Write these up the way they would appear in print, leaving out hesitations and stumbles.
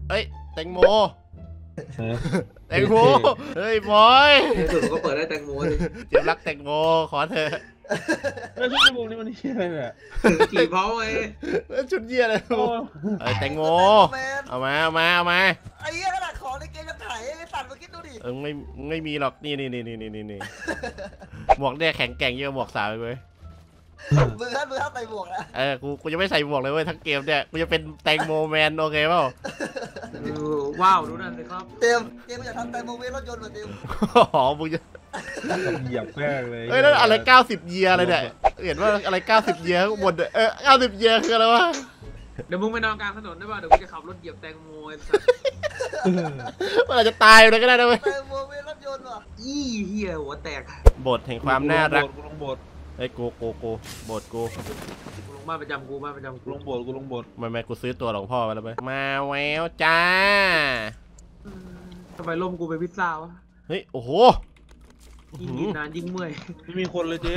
เอ้ยแตงโมแตงโมเฮ้ยบอยสุดก็เปิดได้แตงโมเลยเดี๋ยวรักแตงโมขอเธอแล้วชุดโมนี่มันเหี้ยอะไรเนี่ยขี่เผาไงแล้วชุดเยี่ยอะไรแตงโมเอามาไอ้เหี้ยขนาดของในเกมจะถ่ายไอ้สัตว์มาคิดดูดิไม่มีหรอกนี่หมวกเนี่ยแข็งแกร่งเยอะหมวกสาวเลยมือท่านใส่หมวกนะกูจะไม่ใส่หมวกเลยเว้ยทั้งเกมเนี่ยกูจะเป็นแตงโมแมนโอเคเปล่าว้าวดูนั่นสิครับเกมอยากทำแตงโมเวรถยนต์เหมือนเดิมอ๋อมึงจะเหยียบแป้งเลยเฮ้ยแล้วอะไร90เยียอะไรเนี่ยเห็นว่าอะไร90เยียหมด90เยียคืออะไรวะเดี๋ยวมึงไปนอนกลางถนนได้ป่ะเดี๋ยวกูจะขับรถเหยียบแตงโมมันอาจจะตายเลยก็ได้นะเว้ยแตงโมเวรถยนต์ว่ะเหี้ยหัวแตกบทแห่งความน่ารักกูลงบทไอ้กูบทกูลงบ้านประจำกูลงบทไม่กูซื้อตัวหลวงพ่อมาแล้วไหมมาแววจ้าทำไมล่มกูไปพิซซ่าวะเฮ้ยโอ้โหยิ่งนานยิ่งเมื่อยไม่มีคนเลยเจ๊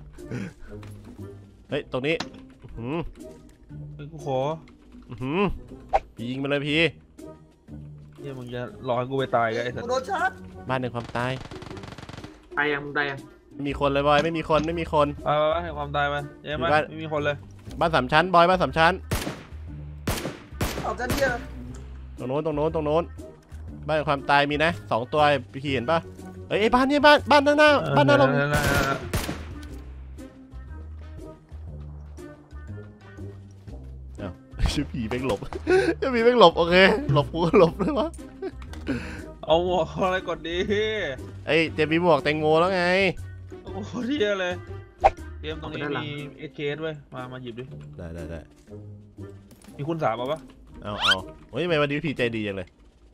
เฮ้ยตรงนี้กูขอยิงมาเลยพี่เนี่ยมึงจะรอให้กูไปตายกันไอ้สัตว์โดนชาร์จบ้านในความตายตายยังไม่มีคนเลยบอยไม่มีคนให้ความตายมาเจ๊ไหมไม่มีคนเลยบ้าน3 ชั้นบอยบ้าน3 ชั้นออกกันเดียวตรงโน้นบ้านในความตายมีนะ2 ตัวพี่เห็นป่ะเอ้ยบ้านนี่บ้านหน้าเราชื่อผีแม่งหลบโอเคหลบกูก็หลบเลยวะเอาหมวกอะไรก่อนดีเอ้ยจะมีหมวกแตงโมแล้วไงโอ้โหเที่ยเลยเกมตรงนี้มีเอเคสด้วยมาหยิบดิได้มีคุณ3ป่ะเอาโอ้ยทำไมวันนี้พี่ใจดีจังเลย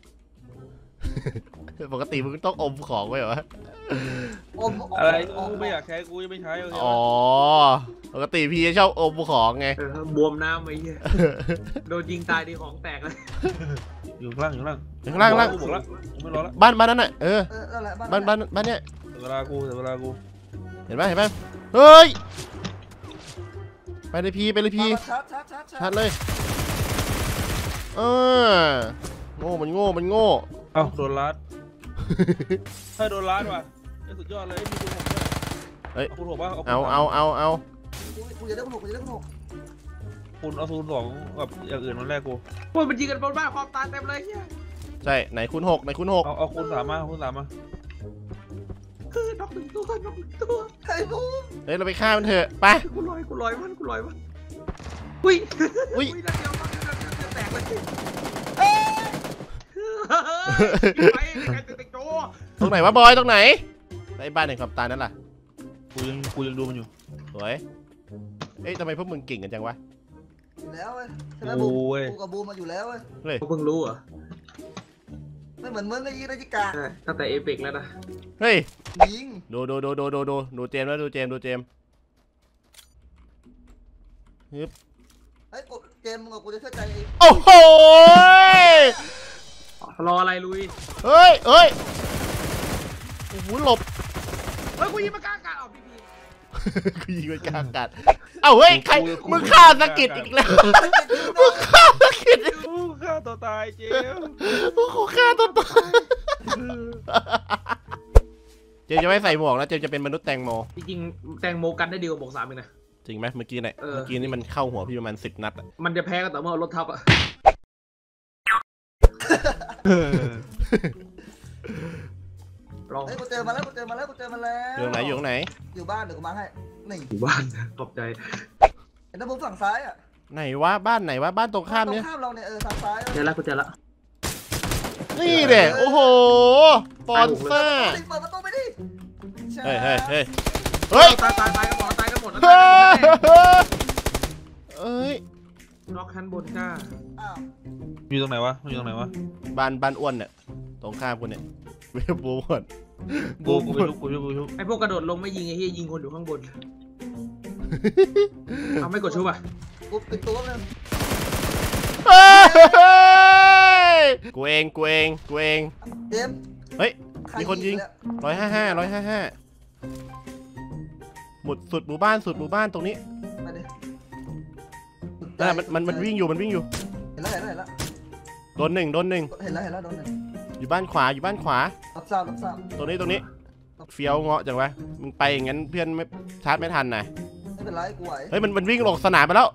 ปกติมึงต้องอมของไว้เหรออะไรกูไม่อยากใช้กูจะไม่ใช้อ๋อปกติพี่ชอบอมของไงบวมน้ำไอ้เหี้ยโดนยิงตายดีของแตกเลยอยู่ล่างกูบอกแล้วไม่รอแล้วบ้านนั้นน่ะบ้านเนี้ยเวลากูเห็นไหมเฮ้ยไปเลยพี่ชัดเลยโง่มันโง่เอ้าโดนลัดให้โดนลัดว่ะสุดยอดเลยมีคุณ6ด้วยเฮ้ยคุณ6ป่ะเอากูจะได้คุณ6 คุณเอาคูณ2กับอย่างอื่นมันแรกกูพวกมันยิงกันบนบ้านความตายเต็มเลยเฮียใช่ไหนคุณ6 เอาคูณ3มาคือน็อก1 ตัวไอ้บูมเฮ้ยเราไปฆ่ามันเถอะไปกูลอยมันอุ้ยนัดเดียวจะแตกเลยตรงไหนวะบอยตรงไหนไอ้บ้านแห่งความตายนั่นล่ะกูยังดูมันอยู่สวยเอ้ยทำไมพวกมึงเก่งกันจังวะอยู่แล้วเว้ยใช่ไหมบูมกูกับบูมมาอยู่แล้วเว้ยเขาเพิ่งรู้เหรอไม่เหมือนมึงไอ้ยี่นาฬิกาตั้งแต่เอเปกแล้วนะเฮ้ยยิงดูเจมส์แล้วดูเจมส์เฮ้ยเจมส์มึงกับกูจะเชื่อใจโอ้โหรออะไรลุยเฮ้ยโอ้โหหลบกูยิงมากลางอากาศเอากูยิงไปกลางอากาศเอ้าเฮ้ยใครมึงฆ่าสกิดอีกแล้วมึงฆ่าสกิดกูฆ่าตัวตายเจ๊กูฆ่าตัวตายเจมจะไม่ใส่หมวกแล้วเจมจะเป็นมนุษย์แตงโมจริงแตงโมกันได้ดีกว่าบวก3อีกนะจริงไหมเมื่อกี้นี่มันเข้าหัวพี่ประมาณ10 นัดอ่ะมันจะแพ้ก็ต่อเมื่อรถทับอ่ะเฮ้ยกูเจอมาแล้วอยู่ไหนอยู่บ้านเดี๋ยวกูมาให้นี่อยู่บ้านขอบใจเห็นนะผมฝั่งซ้ายอ่ะไหนวะบ้านบ้านตรงข้ามเนี้ยตรงข้ามเราเนี่ยทางซ้ายเจอละนี่เด็กโอ้โหปอนเซอร์เปิดประตูไปดิเฮ้ยตายกันหมดเอ้ยล็อกชั้นบนก้าอยู่ตรงไหนวะบ้านอ้วนเนี่ยตรงข้ามกูเนี่ยเว็บบูก่อนกูไอพวกกระโดดลงไม่ยิงไอ้เฮียยิงคนอยู่ข้างบนเอาไม่กดชุบอ่ะกูปิดตัวเลยกูเองเจมเฮ้ยมีคนยิง155หมดสุดหมู่บ้านตรงนี้นั่นมันวิ่งอยู่เห็นแล้วโดนหนึ่งเห็นแล้วโดนหนึ่งอยู่บ้านขวารับทราบตรงนี้เฟี้ยวเงาะจังวะมึงไปอย่างนั้นเพื่อนไม่ชาร์จไม่ทันนะไม่เป็นไรกูไหวเฮ้ยมันวิ่งลงสนามไปแล้ว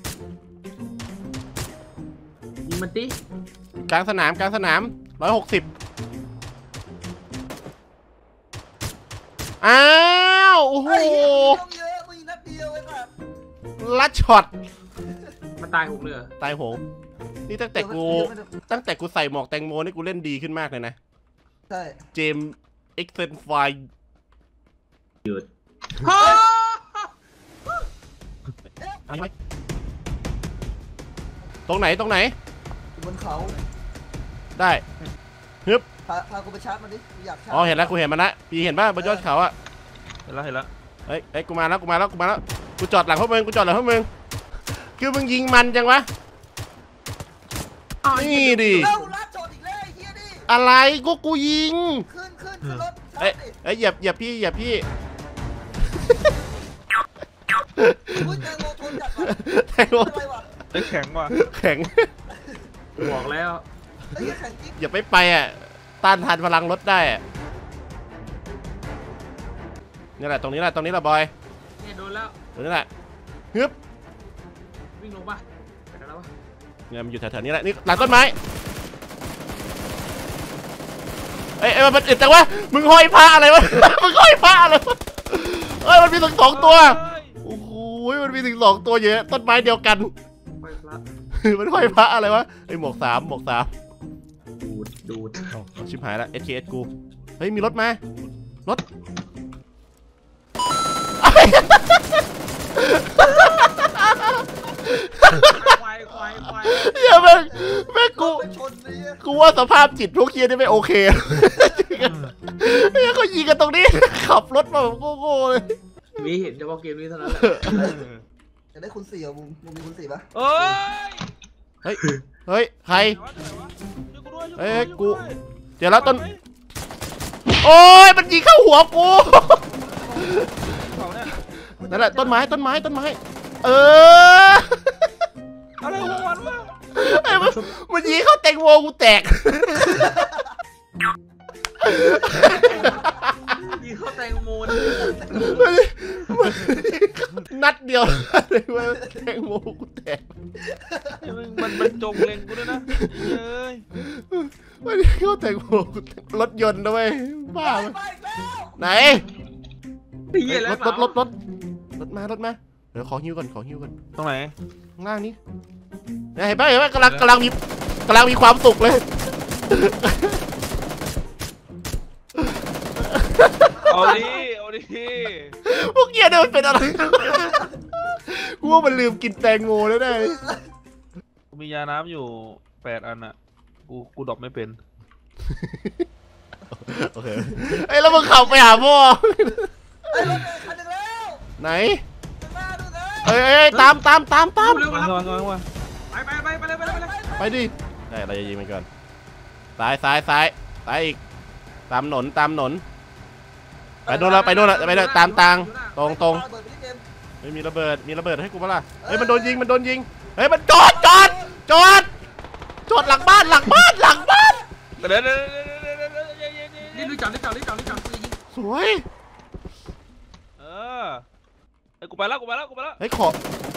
ยิงมันดิกลางสนาม160อ้าวโอ้โหเฮ้ยต้องเยอะมึงนัดเดียวไอ้แบบลัดช็อตมันตายหกเลยตายโหงนี่ตั้งแต่กูใส่หมวกแตงโมนี่กูเล่นดีขึ้นมากเลยนะใช่เจมเอ็กเซนไฟฮ่าตรงไหนอยู่บนเขาได้พากูไปชาร์จมันดิกูอยากชาร์จอ๋อเห็นแล้วกูเห็นมันละพี่เห็นป่ะบนยอดเขาอะเห็นแล้วเฮ้ยกูมาแล้วกูจอดหลังพวกมึงคือมึงยิงมันจังวะนี่ดิเอ้าลัดโจดอีกแล้วไอ้เหี้ยดิอะไรกูยิงขึ้นรถเอ้ยอย่าพี่อุ้ยแตงโมชนจัดวะแตงโมอะไรวะได้แข็งว่ะแข็งบอกแล้วไอ้เหี้ยแข็งจิ๊บอย่าไปอ่ะต้านทานพลังรถได้อะนี่แหละตรงนี้แหละบอยเนี่ยโดนแล้วตรงนี้แหละฮึบวิ่งลงป่ะไปแล้ววะเนี่ยมันอยู่แถวๆนี้แหละนี่หลังต้นไม้เอ้ยมันอึดจังวะมึงห้อยผ้าอะไรวะ มึงห้อยผ้าอะไรวะเอ้ยมันมีถึง2ตัวโอ้โหมันมีถึง2ตัวเยอะต้นไม้เดียวกันไปพระมันห้อยผ้าอะไรวะไอ้หมวก3 ดูดเอาชิบหายแล้ว SKS กูเฮ้ยมีรถมารถควายเฮียแม่งกูไปชนไอ้เหี้ยกูว่าสภาพจิตพวกเฮียนี่ไม่โอเคเฮียเขายิงกันตรงนี้ ขับรถมาแบบโง่ๆเลยมีเห็นเฉพาะเกมนี้เท่านั้นแหละอยากได้คุณสี่อ่ะมึงมีคุณสี่ปะเอ้ยเฮ้ยใครเอ้ยกูเดี๋ยวแล้วต้นโอ้ยมันยิงเข้าหัวกูนั่นแหละต้นไม้เอออะไรของมันวะไอ้มันยิงเข้าแตงโมกูแตกยิงเข้าแตงโมนี่นัดเดียวเลยว่าแตงโมกูแตกมันจงเล็งกูด้วยนะเย้ยมันเข้าแตงโมกูแตกรถยนต์นะเว้ยบ้าไปไหมอีกแล้วไหนเหี้ยแล้วรถมาเดี๋ยวขอฮิ้วก่อนตรงไหนข้างล่างนี้เนี่ยเห็นป่ะกำลังมีความสุขเลยเอาดิพวกเหี้ยเนี่ยมันเป็นอะไร กูว่ามันลืมกินแตงโมแล้วได้กูมียาน้ำอยู่8 อันอ่ะกูดรอปไม่เป็นโอเคไอ้แล้วมึงขับไปหาพ่อไอ้รถคันหนึ่งแล้วไหนหน้าดูนะเอ้ยตามเร็วมาไปดิได้เราจะยิงมันก่อนซ้ายอีกตามหนนไปโน่นแล้วตามตรงเปิดไปที่เกมไม่มีระเบิดให้กูปะล่ะเฮ้ยมันโดนยิงเฮ้ยมันจอดหลังบ้านเดี๋ยวนี่ดูจับคือยิงสวยไอ้กูไปแล้วเฮ้ยขอ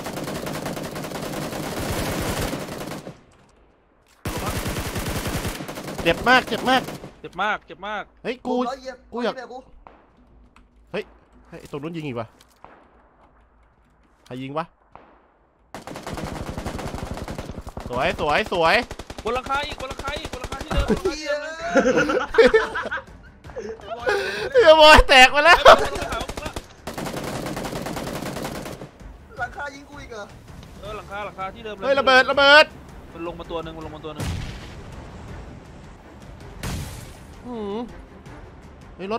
เจ็บมากเจ็บมากเฮ้ยกูอยากเนี่ยกูเฮ้ยไอ้ตรงนู้นยิงอีกวะใครยิงวะสวยบนหลังคาอีกที่เดิมเหี้ยเฮียบอยแตกมาแล้วหลังคายิงกูอีกเหรอหลังคาที่เดิมเลยเฮ้ยระเบิดมันลงมาตัวหนึ่งเฮ้ยรถ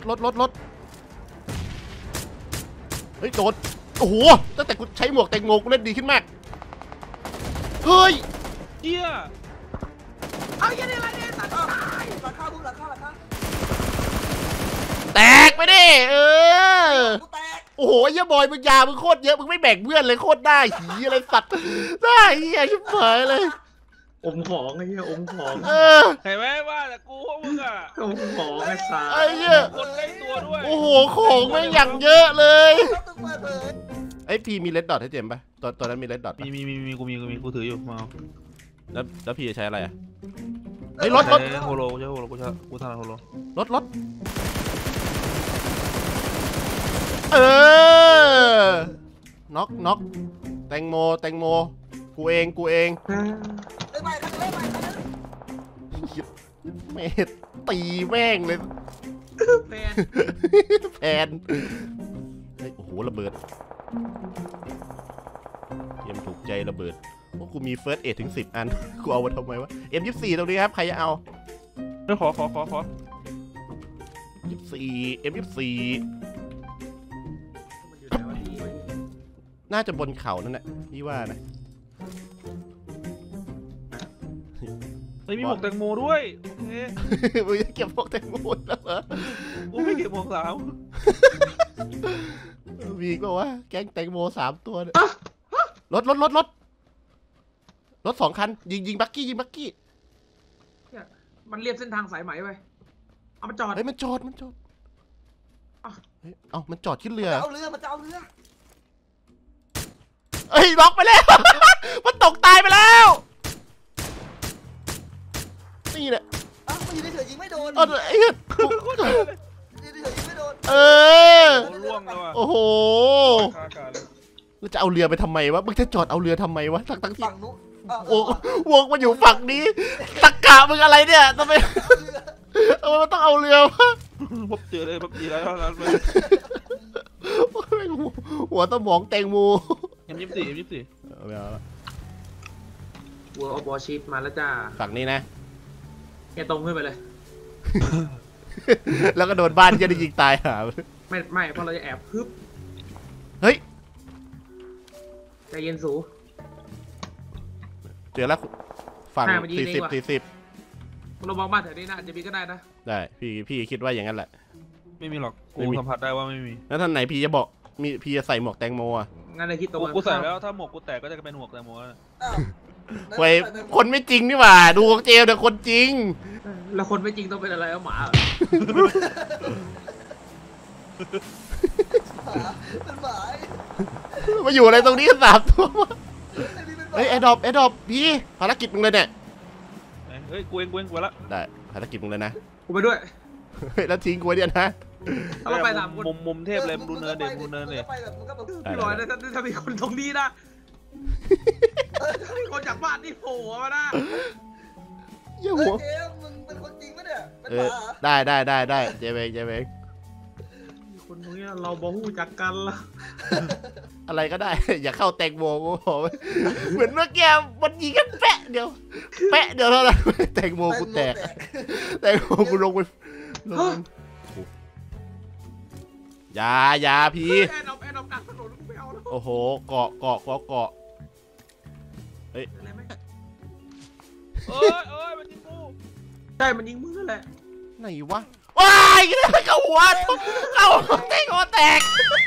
เฮ้ยโดนโอ้โหตั้งแต่กูใช้หมวกแตงโมกูเล่นดีขึ้นมากเฮ้ยเจี๊ยเอาอย่างนี้อะไรเนี่ยสัตว์หลังคามึงหลังคาแตกไปดิกูแตกโอ้โหไอ้เหี้ยบอยมึงยามึงโคตรเยอะมึงไม่แบ่งเพื่อนเลยโคตรได้หีอะไรสัตว์ได้เหี้ยชิบหายเลยอมของไอ้เหี้ยอมของใครไหมว่าแต่กูพวกมึงอ่ะอมของไอ้สาไอ้เหี้ยคนใกล้ตัวด้วยโอ้โหของไม่งอย่างเยอะเลยต้องมาเลยไอ้พีมีเลดดอทให้เจมส์ปะตัวนั้นมีเลดดอทมีกูถืออยู่มาแล้วพี่จะใช้อะไรอ่ะเฮ้ยรถโฮโลกูใช้โฮโลกูทำโฮโลรถเออน็อกแตงโมกูเองได้ไหมครับได้ไหมครับไม่ตีแม่งเลยแฟนแผนเฮ้ยโอ้โหระเบิดเตรียมถูกใจระเบิดพวกกูมีเฟิร์สเอทถึง10 อันกูเอามาทำไมวะ M24 ตรงนี้ครับใครจะเอาขอ M24 มันอยู่ไหนวะนี่น่าจะบนเขานั่นแหละพี่ว่านะเฮ้ยมีหมวกแตงโมด้วยโอเคมึงจะเก็บพวกแตงโมแล้วเหรอกูไม่เก็บหมวกสาวมีก็ว่าแก๊งแตงโม3 ตัวเนี่ยรถ2 คันยิงบักกี้เนี่ยมันเรียบเส้นทางสายไหมไปเอามาจอดเฮ้ยมันจอดเฮ้ยเอ้ามันจอดขึ้นเรือเอาเรือมาจะเอาเรือเอ้ยล็อกไปแล้ว มันตกตายไปแล้วนี่แหละอ้าวมันอยู่เฉยๆยิงไม่โดนไอ้เหี้ยอยู่เฉยๆยิงไม่โดนเออล่วงแล้วอ่ะโอ้โหคาอากาศเลยเราจะเอาเรือไปทำไมวะมึงจะจอดเอาเรือทำไมวะทั้งที่ฝั่งนู้นโอ้วงมันอยู่ฝั่งนี้ตะกะมึงอะไรเนี่ยทำไมมันต้องเอาเรือวะพบเจอเลยพบจีแล้วเท่านั้นเลยหัวสมองแตงโม M24 ไม่เอาละวัวอบอชิปมาแล้วจ้าฝั่งนี้นะแกตรงขึ้นไปเลยแล้วก็โดนบ้านจะได้ยิงตายหาไม่เพราะเราจะแอบฮึบเฮ้ยใจเย็นสูเจอแล้วฝั่งมันยิงเองว่ะ 40 เรามองบ้านแถวนี้นะอาจจะมีก็ได้นะได้พี่คิดว่าอย่างนั้นแหละไม่มีหรอกไม่กูมีสัมผัสได้ว่าไม่มีแล้วท่านไหนพี่จะบอกพี่จะใส่หมวกแตงโมอ่ะงั้นเลยคิดตรงกันกูใส่แล้วถ้าหมวกกูแตกก็จะเป็นหมวกแตงโมแล้วอ้าวเว้ยคนไม่จริงนี่หว่าดูของเจลเดี๋ยวคนจริงแล้วคนไม่จริงต้องเป็นอะไรเอาหมาเป็นหมายมาอยู่อะไรตรงนี้กัน3 ตัววะไอ้นี่เป็นหมาเฮ้ยไอ้ดอปพี่ภารกิจมึงเลยเนี่ยเฮ้ยกูเองกูละได้ภารกิจมึงเลยนะกูไปด้วยเฮ้ยแล้วทิ้งกูไว้เนี่ยนะเราไป3 คนมุมเทพเลยมึงดูเนินเด็ดูเนินเลยไปแบบมึงก็แบบได้พี่ร้อยนะถ้ามีคนตรงนี้นะมีคนจากบ้านนี่โผล่มานะเหี้ยเฮ้หัวยเจมมึงเป็นคนจริงปะเนี่ยเป็นเอหอมาได้เจเบงมีคนตรงนี้เราบอฮู้จักกันละอะไรก็ได้ อย่าเข้าแตงโมกูบอกเหมือนเมื่อกี้มันยิงกันแปะเดียวเท่านั้นแตงโมกูแตกแตงโมกูลงไปอย่าพี่แอนออกกลางถนนไม่เอาแล้วโอ้โหเกาะเฮ้ยอะไรไหมเอ้ยมันยิงกูใช่มันยิงมึงนั่นแหละไหนวะว้ายเข้าหัวแตงโมแตก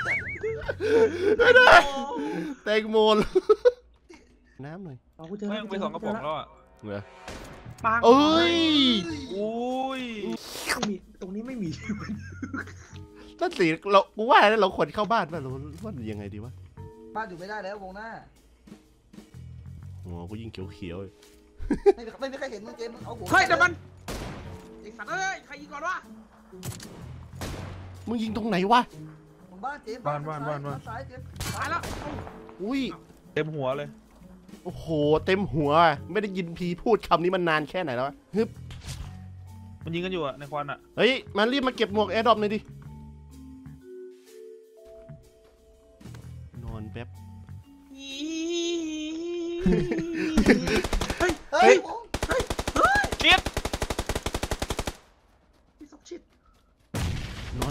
แตงโมน้ำหน่อยเอากูเจอไม่ไป2 กระป๋องแล้วอ่ะเหรอปังเอ้ยอุ้ยไม่มีตรงนี้ไม่มีนั่นสิกูว่าเราควรเข้าบ้านป่ะเราว่ายังไงดีวะบ้านอยู่ไม่ได้แล้ววงหน้าโอ้กูยิ่งเขียวๆไม่มีใครเห็นมึงเจมมึงเอาหัวเฮ้ยแต่มันไอ้สัตว์เอ้ยใครยิงก่อนวะมึงยิงตรงไหนวะบ้านเจมซ้ายเจมตายแล้วอุ้ยเต็มหัวเลยโอ้โหเต็มหัวไม่ได้ยินพีพูดคำนี้มันนานแค่ไหนแล้วฮึบมันยิงกันอยู่อ่ะในควันอ่ะเฮ้ยมารีบมาเก็บหมวกแอร์ดรอปหน่อยดินอนแป๊บเฮ้ยชิดพี่สมชิดนอน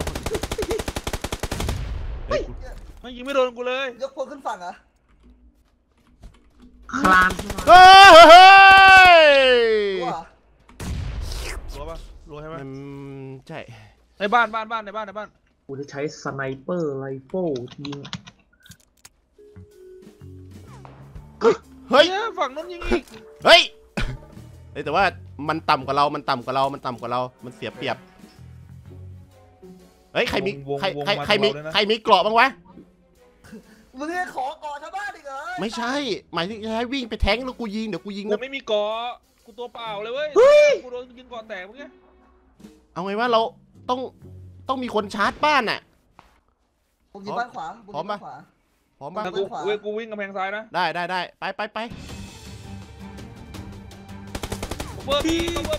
มันยิงไม่โดนกูเลยยกพลขึ้นฝั่งเหรอคลานเฮ้ยว้ารัวป่ะรัวใช่ไหมใช่ในบ้านในบ้านกูจะใช้สไนเปอร์ไรเฟิลยิงเฮ้ยเนี่ยฝั่งนู้นยิงอีกเฮ้ยแต่ว่ามันต่ำกว่าเรา มันต่ำกว่าเรา มันเสียเปรียบ เฮ้ย ใครมีใครมีเกราะบ้างวะมึงเนี่ยขอก่อนชาวบ้านอีกเหรอไม่ใช่ หมายถึงจะให้วิ่งไปแทงแล้วกูยิง เดี๋ยวกูยิงกูไม่มีเกาะกูตัวเปล่าเลยเว้ยกูโดนยิงเกาะแตกเมื่อกี้เอาไงว่าเราต้องมีคนชาร์จบ้านน่ะผมยิงบ้านขวาผมยิงบ้านขวาพร้อมป่ะถ้ากูวิ่งกำแพงซ้ายนะได้ไปเบอร์บีแล้ว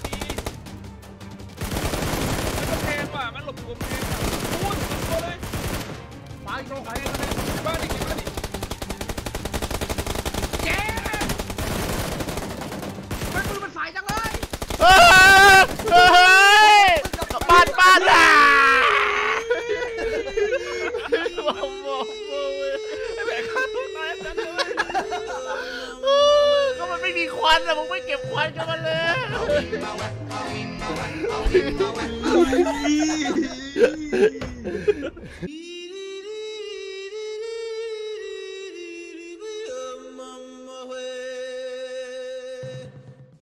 กำแพงว่ะมันหลบอยู่กำแพงอ่ะพูดตัวเลยมาอีกตรงไหนกันเนี่ยบ้านดิแกมันปืนมันสายจังเลยเฮ้ยบ้านอ่ะก็มันไม่มีควันอะมึงไม่เก็บควันกันมาเลย